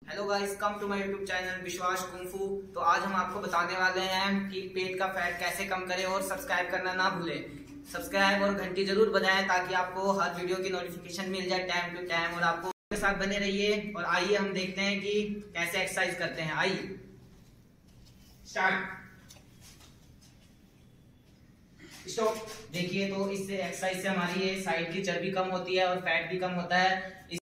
Hello guys, come to my YouTube channel Vishwas kung fu. तो आज हम आपको बताने वाले हैं कि पेट का फैट कैसे कम करें और सब्सक्राइब करना ना भूलें। सब्सक्राइब और घंटी जरूर बजाएं ताकि आपको हर वीडियो की नोटिफिकेशन मिल जाए टाइम टू टाइम और आपको के साथ बने रहिए। और आइए हम देखते हैं कि कैसे एक्सरसाइज करते हैं। आइए स्टार्ट। स्टॉप। देखिए, तो इससे एक्सरसाइज से हमारी ये साइड की चर्बी कम होती है और फैट भी कम होता है।